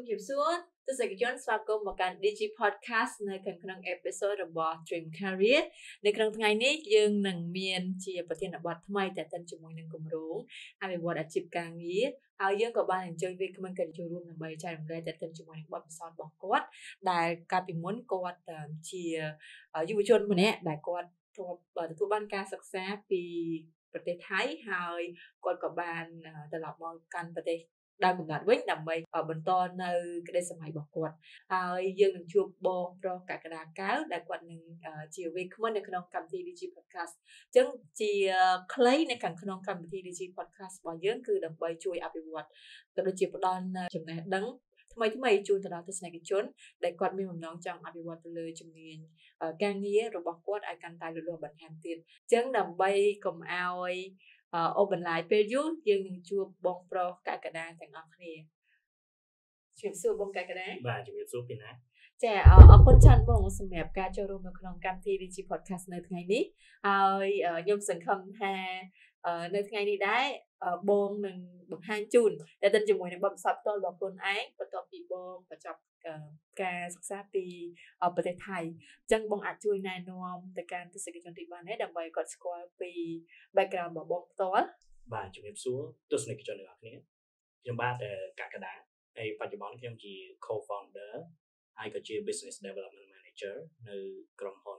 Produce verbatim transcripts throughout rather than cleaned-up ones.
Zoom chụp xuống tôi sẽ chọn xóa câu một cái Digi Podcast nơi cần khăn episodeរបស់ Dream Career ในครั้งថ្ងៃនេះយើងនឹងមានជាប្រធានបទថ្មីតែទៅជាមួយនឹងគម្រោងអភិវឌ្ឍអាជីពការងារហើយយើងក៏បានអញ្ជើញវាគ្មិនកិត្តិយសរួមដើម្បីចែករំលែកតែទៅជាមួយនឹងបទពិសោធន៍របស់គាត់ដែលកាលពីមុនគាត់ជាយុវជនម្នាក់ដែលគាត់ទទួលបានការសិក្សាពីប្រទេសថៃហើយគាត់ក៏បានត្រឡប់មកកាន់ប្រទេសដើមកំណើតវិញដើម្បីបន្តនៅក្តីសម័យរបស់គាត់ហើយយើងនឹងជួបបងប្រុសកក្កដាកៅដែលគាត់នឹងជាវេក្មិននៅក្នុងកម្មវិធី Digi Podcast អញ្ចឹងជាខ្លីនៅខាងក្នុងកម្មវិធី Digi Podcast របស់យើងគឺដើម្បីជួយអភិវឌ្ឍក៏ដូចជាផ្ដល់ចំណេះដឹងថ្មីថ្មីជូនទៅដល់ទស្សនិកជនដែលគាត់មានបំណងចង់អភិវឌ្ឍទៅលើជំនាញការងាររបស់គាត់ឲ្យកាន់តែលូតលាស់បន្ថែមទៀតអញ្ចឹងដើម្បីកុំឲ្យអូបន្លាយពេលយូរយើងនឹងជួបបងប្រុសកក្កដាទាំងអស់គ្នាជំរាបសួរបងកក្កដាបាទជំរាបសួរពីណាចាអរគុណច្រើនបងសម្រាប់ការចូលរួមនៅក្នុងកម្មវិធី Digi Podcast នៅថ្ងៃនេះហើយខ្ញុំសង្ឃឹមថានៅថ្ងៃនេះដែរបងនឹងបង្ហាញជូនតែទៅជាមួយនឹងបទពិសោធន៍ផ្ទាល់របស់ខ្លួនឯងបន្ទាប់ពីបងបញ្ចប់ការសិក្សាពីប្រទេសថៃអញ្ចឹងបងអាចជួយណែនាំទៅកាន់ទស្សនិកជនទីបានដែរដើម្បីគាត់ស្គាល់ពី background របស់បងផ្ទាល់បាទជំរាបសួរទស្សនិកជនទាំងអស់គ្នាខ្ញុំបាទកក្កដាហើយបច្ចុប្បន្នខ្ញុំជា co-founder ហើយក៏ជា business development manager នៅក្រុមហ៊ុន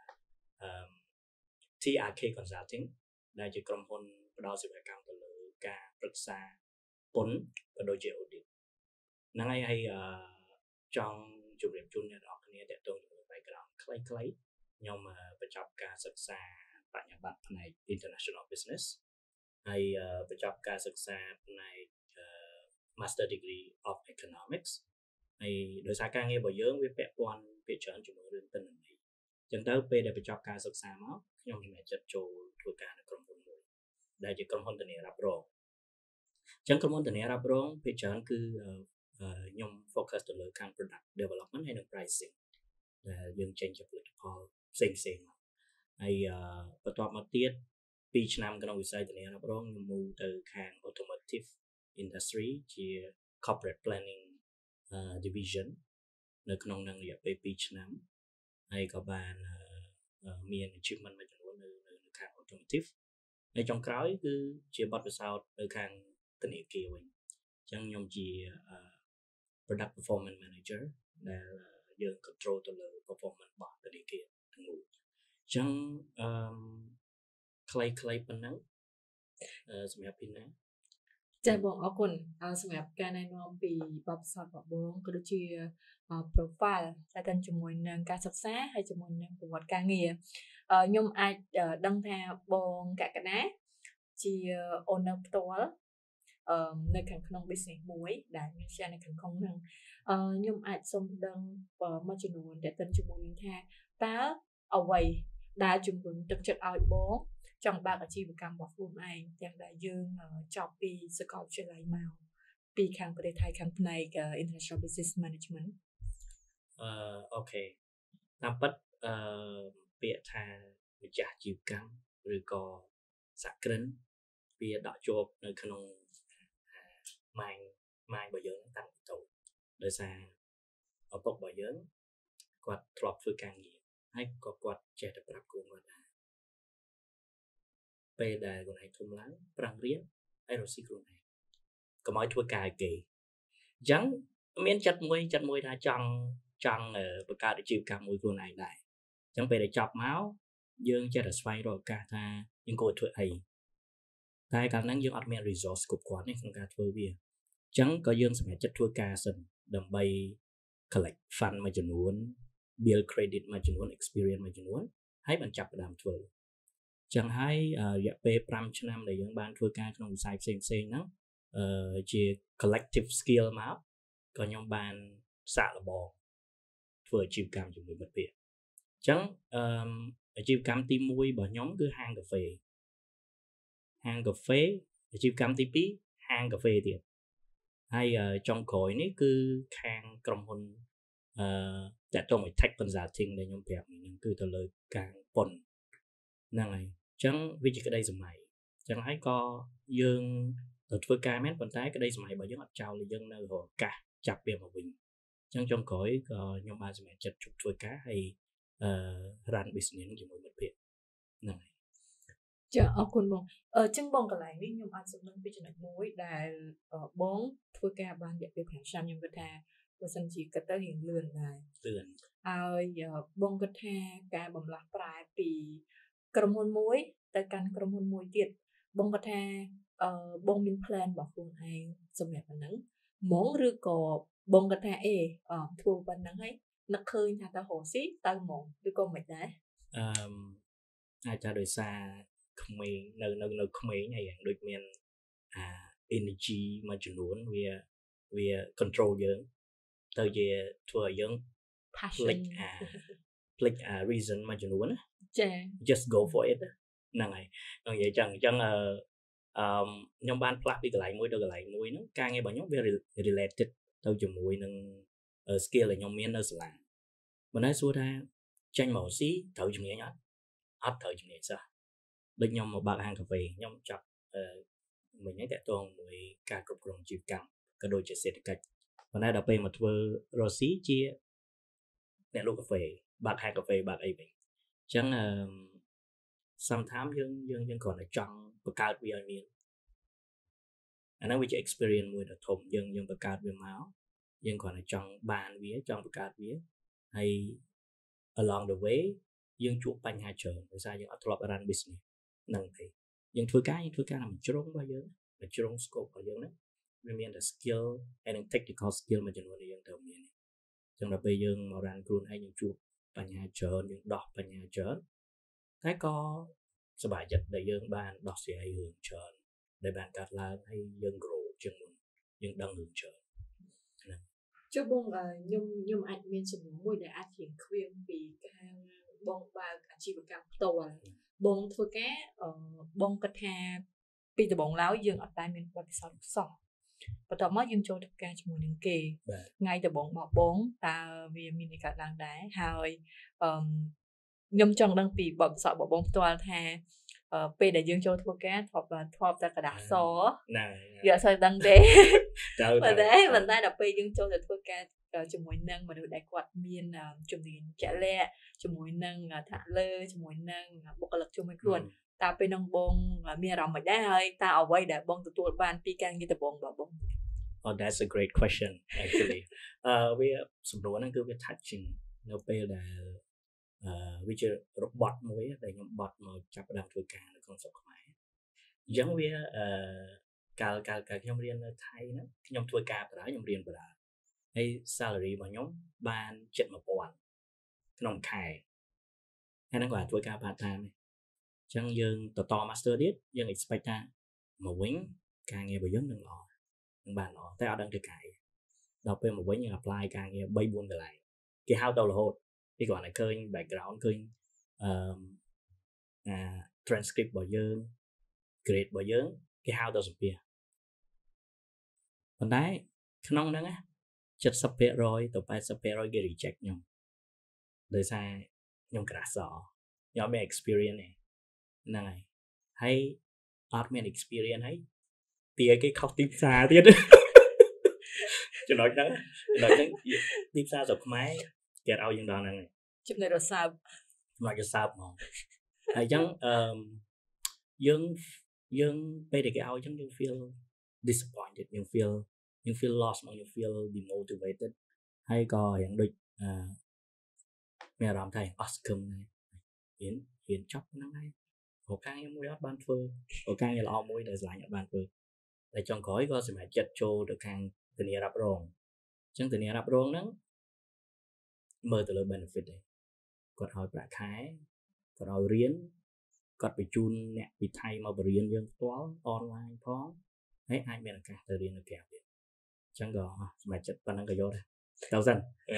ที អារ เค Consulting ដែលជាក្រុមហ៊ុនផ្ដល់សេវាកម្មទៅលើការប្រឹក្សាពន្ធក៏ដូចជា audit ហ្នឹងហើយហើយចង់ជម្រាបជូនអ្នកនរគ្នាទាក់ទងជាមួយ background ខ្លីៗខ្ញុំបញ្ចប់ការសិក្សាបញ្ញាបត្រផ្នែក international business ហើយបញ្ចប់ការសិក្សាផ្នែក master degree of economics ហើយដោយសារការងាររបស់យើងវាពាក់ព័ន្ធភាគច្រើនជាមួយរឿងទិន្នន័យអញ្ចឹងទៅពេលដែលបញ្ចប់ការសិក្សាមកខ្ញុំសម្រេចចិត្តចូលធ្វើការនៅក្រុមហ៊ុនមួយដែលជាក្រុមហ៊ុនធានារ៉ាប់រងអញ្ចឹងក្រុមហ៊ុនធានារ៉ាប់រងភាគច្រើនគឺខ្ញុំ focus ទៅលើខាង product development ហើយនិង pricing ដែលយើងចេញជាផលិតផលផ្សេងផ្សេងមកហើយបន្ទាប់មកទៀតពីរឆ្នាំក្នុងវិស័យធានារ៉ាប់រងខ្ញុំ move ទៅខាង automotive industry ជា corporate planning uh, division នៅក្នុងនឹងរយៈពេលពីរឆ្នាំហើយក៏បានមាន achievement មួយចំនួននៅនៅខាង automotive ហើយចុងក្រោយគឺជាបទពិសោធន៍នៅខាងធនាគារវិញអញ្ចឹងខ្ញុំជា product performance manager ដែលយើង control ទៅលើ performance របស់ធនាគារទាំងមូលអញ្ចឹងអឺខ្លីៗប៉ុណ្ណឹងសម្រាប់ពីណាចាបងអរគុណសម្រាប់ការណែនាំពីបទពិសោធន៍របស់បងក៏ដូចជា profile តែទៅជាមួយនឹងការសិក្សាហើយជាមួយនឹងប្រវត្តិការងារខ្ញុំអាចដឹងថាបងកក្កដាជា owner ផ្ទាល់នៅខាងក្នុង business មួយដែលមាន share នៅខាងក្នុងហ្នឹងខ្ញុំអាចសូមដឹងមួយចំនួនដែលទៅជាមួយនឹងថាតើអ្វីដែលជំរុញទឹកចិត្តឲ្យបងចង់បើកអាជីវកម្មរបស់ខ្លួនឯងទាំងដែលយើងចប់ពីសាកលវិទ្យាល័យមកពីខាងប្រទេសថៃខាងផ្នែក International Business Management អឺអូខេតាមពិតអឺពាក្យថាម្ចាស់អាជីវកម្មឬក៏សហគ្រិនវាដកជាប់នៅក្នុងម៉ាញម៉ាញរបស់យើងតាំងពីតូចដោយសារឪពុករបស់យើងគាត់ធ្លាប់ធ្វើការងារហើយក៏គាត់ចេះតែប្រាប់កូនគាត់ថាពេលដែលខ្លួនឯងធំឡើងប្រឹងរៀនហើយរកស៊ីខ្លួនឯងកុំឲ្យធ្វើការឲ្យគេអញ្ចឹងមានចិត្តមួយចិត្តមួយថាចង់ចង់បង្កើតអាជីវកម្មមួយខ្លួនឯងដែរអញ្ចឹងពេលដែលចប់មកយើងចេះតែស្វែងរកឱកាសថាយើងគួរធ្វើអីតែកាលហ្នឹងយើងអត់មាន resource គ្រប់គ្រាន់ទេក្នុងការធ្វើវាអញ្ចឹងក៏យើងសម្រេចចិត្តធ្វើការសិនដើម្បី collect fund មួយចំនួន build credit មួយចំនួន experience មួយចំនួនហើយបានចាប់ផ្ដើមធ្វើចឹងហើយរយៈពេលប្រាំឆ្នាំដែលយើងបានធ្វើការក្នុងវិស័យផ្សេងផ្សេងហ្នឹងអឺជា collective skill មកក៏ខ្ញុំបានសាកល្បងធ្វើអាជីវកម្មជាមួយមិត្តភ័ក្តិអញ្ចឹងអឺអាជីវកម្មទីមួយរបស់ខ្ញុំគឺហាងកាហ្វេហាងកាហ្វេអាជីវកម្មទីពីរហាងកាហ្វេទៀតហើយចុងក្រោយនេះគឺខាងក្រុមហ៊ុនអឺតាក់ទងមួយ tech consulting ដែលខ្ញុំប្រាប់ហ្នឹងគឺទៅលើការពន្ធហ្នឹងហើយអញ្ចឹងវាជាក្តីសម័យអញ្ចឹងហើយក៏យើងទៅធ្វើការមែនប៉ុន្តែក្តីសម័យរបស់យើងអត់ចោលយើងនៅរកឱកាសចាប់វាមកវិញអញ្ចឹងចុងក្រោយក៏ខ្ញុំបានសម្រេចចិត្តជប់ធ្វើការហើយអឺ run business ជាមួយមិត្តភ័ក្តិហ្នឹងហើយចាអរគុណបងអឺចឹងបងកន្លែងនេះខ្ញុំអាចសំណឹងពីចំណុចមួយដែលបងធ្វើការបានរយៈពេលfiveឆ្នាំខ្ញុំគិតថាបើសិនជាគិតទៅរៀងលឿនដែរលឿនហើយបងគិតថាការបំលាស់ប្រែពីក្រុមហ៊ុនមួយទៅកាន់ក្រុមហ៊ុនមួយទៀតបងគិតថាអឺបងមាន plan របស់ខ្លួនឯងសម្រាប់ប៉ុណ្ណឹងហ្មងឬក៏បងគិតថាអេធ្វើប៉ុណ្ណឹងហើយនឹកឃើញថាតើរកស៊ីទៅហ្មងឬក៏មិនដែរអឺអាចថាដោយសារក្មេងនៅនៅនៅក្មេងហើយដូចមានអា energy មួយចំនួនវាវា control យើងទៅជាធ្វើឲ្យយើង passion អា click អា reason មួយចំនួនណាចា just go for it ហ្នឹងហើយនិយាយចឹងអញ្ចឹងអឺអឺខ្ញុំបានផ្លាស់ពីកន្លែងមួយទៅកន្លែងមួយហ្នឹងការងាររបស់ខ្ញុំវា related ទៅជាមួយនឹង skill ដែលខ្ញុំមាននៅសាលាមិនដែរសួរថាចេញមកស៊ីត្រូវជំនាញអត់អត់ត្រូវជំនាញសោះដូចខ្ញុំមកបើកហាងកាហ្វេខ្ញុំចាប់អឺមិញហ្នឹងតាក់ទងមួយការគ្រប់គ្រងជីវកម្មក៏ដូចជាសេដ្ឋកិច្ចប៉ុន្តែដល់ពេលមកធ្វើរស់ស៊ីជាអ្នកលក់កាហ្វេបើកហាងកាហ្វេបើកអីវិញអញ្ចឹងអឺ sometimes យើងយើងយើងគ្រាន់តែចង់បង្កើតវាឲ្យមានអាហ្នឹងវាជា experience មួយដ៏ធំយើងយើងបង្កើតវាមកយើងគ្រាន់តែចង់បានវាចង់បង្កើតវាហើយ along the way យើងជួបបញ្ហាច្រើនដោយសារយើងអត់ធ្លាប់ run business ហ្នឹងទេយើងធ្វើការយើងធ្វើការតាមជ្រុងរបស់យើងតាមជ្រុង scope របស់យើងហ្នឹងវាមានតែ skill and technical skill មួយចំនួនដែលយើងត្រូវមានអញ្ចឹងដល់ពេលយើងមក run ខ្លួនឯងយើងជួបបញ្ហាច្រើនយើងដោះបញ្ហាច្រើនតែក៏សប្បាយចិត្តដែលយើងបានដោះស្រាយរឿងច្រើនដែលបានកាត់ឡើងហើយយើង grow ជាងមុនយើងដឹងរឿងច្រើនហ្នឹងចុះបងខ្ញុំខ្ញុំអាចមានសំណួរមួយដែលអាចជាខ្វៀងពីការបងបើកអាជីវកម្មផ្ទាល់បងធ្វើការបងគិតថាពីដំបូងឡើយយើងអត់តែមានបទពិសោធន៍សោះបន្ទាប់មកយើងចូលធ្វើការជាមួយនឹងគេថ្ងៃដំបូងមកបងតើវាមានអីកើតឡើងដែរហើយអឺខ្ញុំចង់ដឹងពីបទពិសោធន៍របស់បងផ្ទាល់ថាពេលដែលយើងចូលធ្វើការធ្លាប់ធ្លាប់តែกระดาษសណាយើងអត់សូវដឹងទេប៉ុន្តែប៉ុន្តែដល់ពេលយើងចូលទៅធ្វើការជាមួយនឹងមនុស្សដែលគាត់មានជំនាញជាក់លាក់ជាមួយនឹងថ្នាក់លើជាមួយនឹងបុគ្គលិកជាមួយខ្លួនតើពេលនឹងបងមានអារម្មណ៍មិនដែរហើយតើអ្វីដែលបងទទួលបានពីការងារដំបូងរបស់បង Oh that's a great question actually អឺវាសំណួរហ្នឹងគឺវា touching នៅពេលដែលអឺវាជារបត់មួយដែលខ្ញុំបត់មកចាប់ផ្ដើមធ្វើការនៅក្នុងស្រុកខ្មែរអញ្ចឹងវាអឺកាលកាលកាលខ្ញុំរៀននៅថៃហ្នឹងខ្ញុំធ្វើការបរាខ្ញុំរៀនបរាហើយ salary របស់ខ្ញុំបានជិតone thousandក្នុងខែហើយហ្នឹងគាត់ធ្វើការ part time អញ្ចឹងយើងតត master ទៀតយើង expect ថាមកវិញការងាររបស់យើងនឹងល្អនឹងបានល្អតែអត់ដឹងធ្វើការដល់ពេលមកវិញយើង apply ការងារthree fourកន្លែងគេហៅទៅរហូតពីគាត់ឲ្យឃើញ background ឃើញអឺអា transcript របស់យើង grade របស់យើងគេហៅទៅសម្ភាសប៉ុន្តែក្នុងហ្នឹងណាseventy percentទៅeighty percentគេ reject ខ្ញុំដោយសារខ្ញុំក្រាស់សខ្ញុំមាន experience ហ្នឹងហើយហើយអត់មាន experience ហើយទីឲ្យគេខុសទីផ្សារទៀតចំណុចហ្នឹងចំណុចហ្នឹងទីផ្សារស្រុកខ្មែរគេឲ្យយើងដល់ហ្នឹងចំណុចរសើបចំណុចរសើបហ្មងហើយអញ្ចឹងអឺយើងយើងពេលដែលគេឲ្យអញ្ចឹងយើង feel disappointed យើង feel យើង feel lost មកយើង feel demotivated ហើយក៏រៀងដូចអឺមានអារម្មណ៍ថាអស់សង្ឃឹមហើយហ៊ានហ៊ានចាប់ហ្នឹងហើយរកការងារមួយអត់បានធ្វើរកការងារល្អមួយដែលឆ្លាញ់អត់បានធ្វើតែចុងក្រោយក៏សម្រេចចិត្តចូលទៅខាងធានារ៉ាប់រងអញ្ចឹងធានារ៉ាប់រងហ្នឹងមើលទៅលើ benefit ទេគាត់ឲ្យប្រាក់ខែគាត់ឲ្យរៀនគាត់បញ្ជូនអ្នកពីថៃមកបរៀនយើងផ្ទាល់ online ផងហើយអាចមានឱកាសទៅរៀននៅក្រៅទៀតអញ្ចឹងក៏សម្រេចចិត្តប៉ុណ្ណឹងក៏យកដែរទៅសិន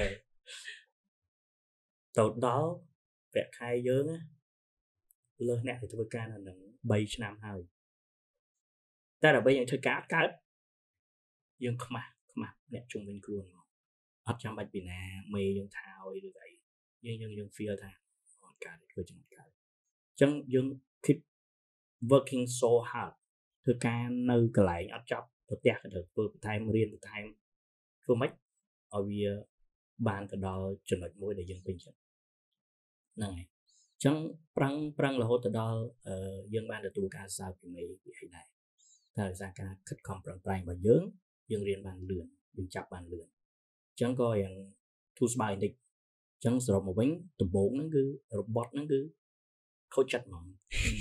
ទៅដល់ប្រាក់ខែយើងលើសអ្នកដែលធ្វើការនៅនឹងthreeឆ្នាំហើយតែដល់ពេលយើងធ្វើការកើតយើងខ្មាស់ខ្មាស់អ្នកជុំវិញខ្លួនមកអត់ចាំបាច់ពីណាមេយើងថាឲ្យឬអីយើងយើងយើង feel ថាអត់កើតធ្វើចំណុចកើតអញ្ចឹងយើង keep working so hard ធ្វើការនៅកន្លែងអត់ចប់ទៅផ្ទះក៏ទៅធ្វើបន្ថែមរៀនបន្ថែមធ្វើម៉េចឲ្យវាបានទៅដល់ចំណុចមួយដែលយើងពេញចិត្តហ្នឹងហើយអញ្ចឹងប្រឹងប្រឹងរហូតទៅដល់យើងបានទទួលការសើពីមេពីអីដែរតែដោយសារការខិតខំប្រឹងប្រែងរបស់យើងយើងរៀនបានលឿនយើងចាប់បានលឿនអញ្ចឹងក៏យ៉ាងធូរស្បើយបន្តិចអញ្ចឹងសរុបមកវិញដំបូងហ្នឹងគឺរបត់ហ្នឹងគឺខូចចិត្តហ្មង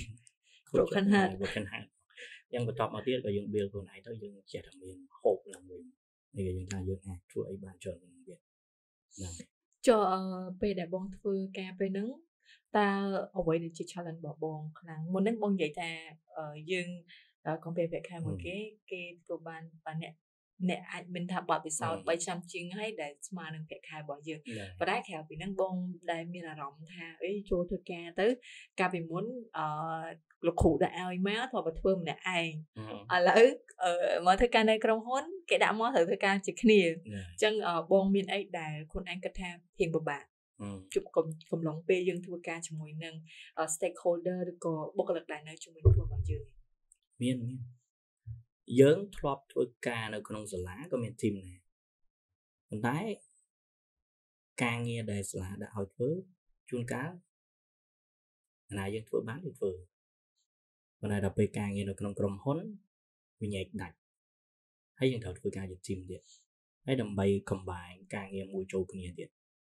broken heart broken heart យ៉ាងបន្ទាប់មកទៀតក៏យើង build ខ្លួនឯងទៅយើងចេះតែមាន hope ឡើងវិញហើយយើងថាយើងអាចធ្វើអីបានច្រើនហ្នឹងទៀតហ្នឹងចុះពេលដែលបងធ្វើការពេលហ្នឹងតើអ្វីដែលជា challenge របស់បងខ្លាំងមុនហ្នឹងបងនិយាយថាយើង compare ពាក្យខែមួយគេគេធ្វើបានបានអ្នកអ្នកអាចមានថាបទពិសោធន៍បីឆ្នាំជាងហើយដែលស្មើនឹងពាក្យខែរបស់យើងប៉ុន្តែក្រៅពីហ្នឹងបងដែលមានអារម្មណ៍ថាអីចូលធ្វើការទៅកាលពីមុនអឺលោកគ្រូដាក់ឲ្យមកធ្លាប់តែធ្វើម្នាក់ឯងឥឡូវមកធ្វើការនៅក្រុមហ៊ុនគេដាក់មកត្រូវធ្វើការជាគ្នាអញ្ចឹងបងមានអីដែលខ្លួនឯងគិតថាធៀងពិបាកជប់កំឡុងពេលយើងធ្វើការជាមួយនឹង stakeholder ឬក៏បុគ្គលិកដែលនៅជាមួយខ្លួនរបស់យើងមានមានយើងធ្លាប់ធ្វើការនៅក្នុងសាលាក៏មាន team ដែរប៉ុន្តែការងារដែលសាលាដាក់ឲ្យធ្វើជួនកាលណាយើងធ្វើបានយើងធ្វើប៉ុន្តែដល់ពេលការងារនៅក្នុងក្រុមហ៊ុនវាញែកដាច់ហើយយើងត្រូវធ្វើការជា team ទៀតហើយដើម្បី combine ការងារមួយចូលគ្នាទៀត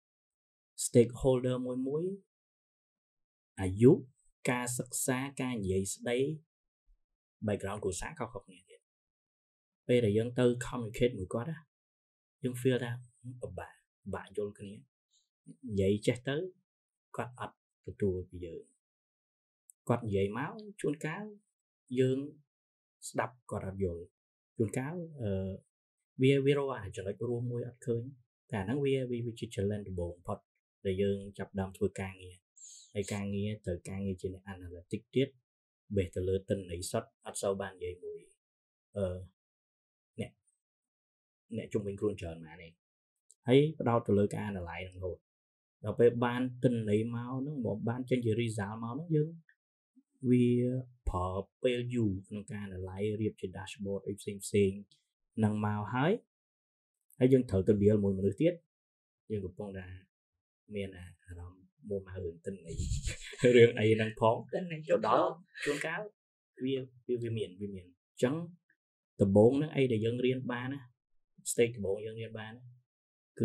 stakeholder មួយមួយអាយុការសិក្សាការនិយាយស្ដី background គ្រួសារខុសៗគ្នាទៀតពេលដែលយើងទៅ communicate មួយគាត់ណាយើង feel ថាពិបាកពិបាកយល់គ្នានិយាយចេះទៅគាត់អត់ទទួលពីយើងគាត់និយាយមកជួនកាលយើងស្ដាប់គាត់អត់យល់ជួនកាលអឺវាវារកអាចចំណុចរួមមួយអត់ឃើញតែអាហ្នឹងវាវាជា challenge ដំបូងបំផុតដែលយើងចាប់ដើមធ្វើការងារហើយការងារត្រូវការងារជាអ្នក analytic ទៀតបេះទៅលើទិន្នន័យសុទ្ធអត់សូវបាននិយាយមួយអឺអ្នកអ្នកជំនាញខ្លួនច្រើនណាស់នេះហើយបដោតទៅលើការ analyze ហ្នឹងរហូតដល់ពេលបានទិន្នន័យមកហ្នឹងមកបានចេញជា result មកហ្នឹងយើងវាប្រើពេលយូរក្នុងការ analyze រៀបជា dashboard អីផ្សេងផ្សេងហ្នឹងមកហើយហើយយើងត្រូវទៅ deal មួយមនុស្សទៀតយើងកំពុងតែមានអារម្មណ៍មុំមករឿងទិន្នន័យរឿងអីហ្នឹងផងទិន្នន័យទៅដល់ជួនកាលវាវាមានវាមានអញ្ចឹងដំបូងហ្នឹងអីដែលយើងរៀនបានណា stage ដំបូងយើងរៀនបានគឺ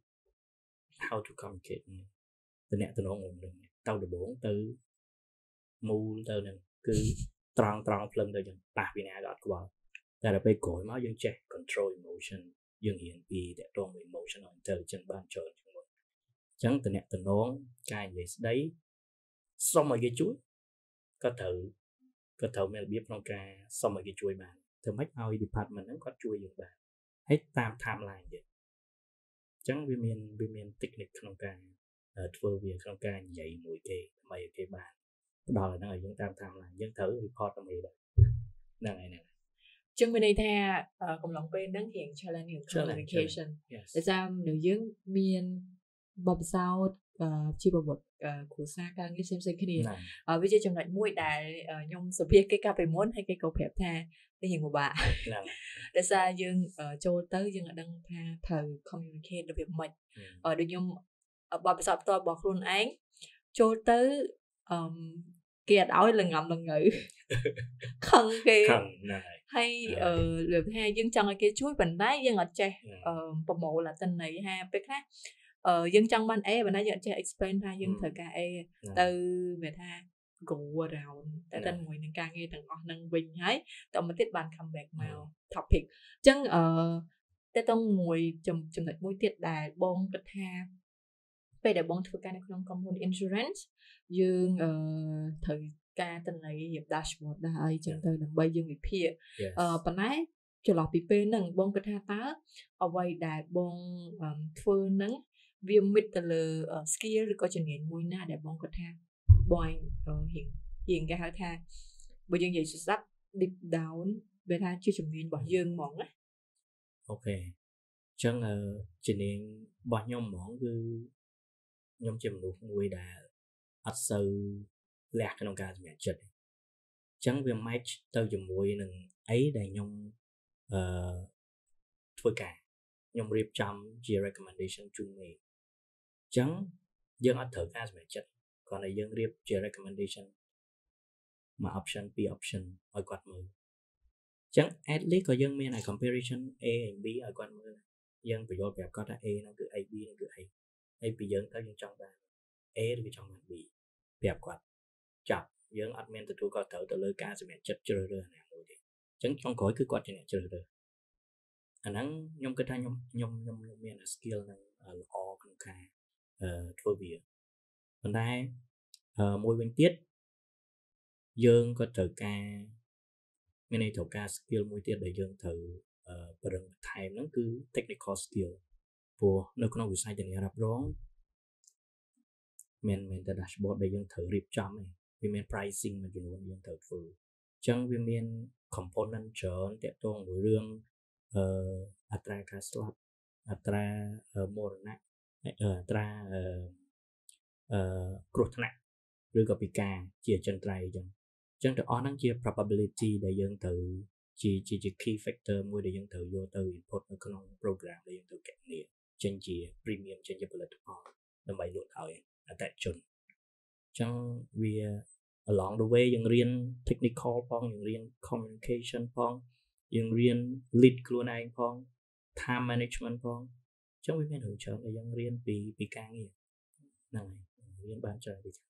how to communicate តំណែងតំណងហ្នឹងទៅដំបូងទៅមូលទៅហ្នឹងគឺត្រង់ត្រង់ភ្លឹងទៅចឹងប៉ះពីណាក៏អត់ខ្វល់តែដល់ពេលក្រោយមកយើងចេះ control emotion យើងរៀនពីតកតង emotional intelligence បានច្រើនជាងមុនអញ្ចឹងតំណែងតំណងការនិយាយស្ដីសុំឲ្យគេជួយក៏ត្រូវក៏ត្រូវមានរបៀបក្នុងការសុំឲ្យគេជួយបានធ្វើម៉េចឲ្យ department ហ្នឹងគាត់ជួយយើងបានហើយតាម timeline ទៀតអញ្ចឹងវាមានវាមាន technique ក្នុងការធ្វើវាក្នុងការនិយាយមួយគេដើម្បីឲ្យគេបានផ្ដល់ឲ្យយើងតាម timeline យើងត្រូវ report ទៅមេដែរហ្នឹងហើយហ្នឹងចឹងមានន័យថាកំឡុងពេលហ្នឹងរៀង challenge នឹង communication ដោយសារនៅយើងមានបបិសោតជាប្រវត្តិគ្រួសារការងារផ្សេងៗគ្នាវាជាចំណុចមួយដែលខ្ញុំសភាគេកាលពីមុនហើយគេក៏ប្រាប់ថាវារៀងពិបាកដោយសារយើងចូលទៅយើងអត់ដឹងថាត្រូវ communicate របៀបម៉េចដូចខ្ញុំបបិសោតផ្ទាល់របស់ខ្លួនឯងចូលទៅអឺគេអត់ឲ្យលងំលងើខឹងគេខឹងហ្នឹងហើយហើយអឺលើថាយើងចង់ឲ្យគេជួយប៉ុន្តែយើងអត់ចេះប្រមូលអត្តន័យថាពេលខ្លះអឺយើងចង់បានអេប៉ុន្តែយើងអត់ចេះ explain ថាយើងត្រូវការអេទៅមានថា go around តែតែមួយនឹងការងារទាំងអស់ហ្នឹងវិញហើយតមកទៀតបាន come back មក topic អញ្ចឹងអឺតែតមួយចំណុចមួយទៀតដែលបងគិតថាពេលដែលបងធ្វើការនៅក្នុងក្រុមហ៊ុន insurance យើងអឺត្រូវការទិន្នន័យរៀប dashboard ដែរអីចឹងទៅដើម្បីយើងវិភាគអឺប៉ុន្តែចន្លោះពីពេលហ្នឹងបងគិតថាតើអ្វីដែលបងធ្វើហ្នឹងវាមិតទៅលើ skill ឬក៏ជំនាញមួយណាដែលបងគិតថាបងរៀងរៀងគេហៅថាបើយើងនិយាយស្ដាប់ deep down វាថាជាជំនាញរបស់យើងហ្មងណាអូខេអញ្ចឹងជំនាញរបស់ខ្ញុំហ្មងគឺខ្ញុំជាមនុស្សមួយដែលអត់សូវលះក្នុងការសម្រេចចិត្តអញ្ចឹងវា match ទៅជាមួយនឹងអីដែលខ្ញុំអឺធ្វើការខ្ញុំរៀបចំជា recommendation ជូនមេអញ្ចឹងយើងអត់ត្រូវការសម្រេចចិត្តគ្រាន់តែយើងរៀបជា recommendation មួយ option ពីរ option ឲ្យគាត់មើលអញ្ចឹង at least ក៏យើងមាន comparison A and B ឲ្យគាត់មើលយើងបញ្យល់ប្រាប់គាត់ថា A ហ្នឹងគឺ A B ហ្នឹងគឺ A ហើយពីយើងទៅយើងចង់បាន A ឬក៏ចង់បាន B ប្រាប់គាត់ចាប់យើងអត់មានទទួលគាត់ត្រូវទៅលើការសម្រេចចិត្តជ្រើសរើសណាមួយទេអញ្ចឹងចុងក្រោយគឺគាត់ជាអ្នកជ្រើសរើសអាហ្នឹងខ្ញុំគិតថាខ្ញុំខ្ញុំខ្ញុំមាន skill ហ្នឹងល្អក្នុងការអឺធ្វើវាប៉ុន្តែអឺមួយវិញទៀតយើងក៏ត្រូវការមានន័យត្រូវការ skill មួយទៀតដែលយើងត្រូវអឺបរិញ្ញបន្ថែមហ្នឹងគឺ technical skill ព្រោះនៅក្នុងវិស័យធានារ៉ាប់រងមានមានតែ dashboard ដែលយើងត្រូវរៀបចំឯងវាមាន pricing មួយចំនួនយើងត្រូវធ្វើអញ្ចឹងវាមាន component ច្រើនទាក់ទងមួយរឿងអឺអត្រាការស្លាប់អត្រាមរណៈអត្រាអឺអឺគ្រោះថ្នាក់ឬក៏ពិការជាអចិន្ត្រៃយ៍អញ្ចឹងអញ្ចឹងទាំងអស់ហ្នឹងជា probability ដែលយើងត្រូវជាជាជា key factor មួយដែលយើងត្រូវយកទៅ input នៅក្នុង program ដែលយើងត្រូវគណនាចេញជា premium ចេញជាផលិតផលដើម្បីលក់ឲ្យអតិថិជនអញ្ចឹងវា along the way យើងរៀន technical ផងយើងរៀន communication ផងយើងរៀន lead ខ្លួនឯងផង time management ផងអញ្ចឹងវាមានរឿងច្រើនដែលយើងរៀនពីពីការងារហ្នឹងហើយរៀនបានច្រើនពី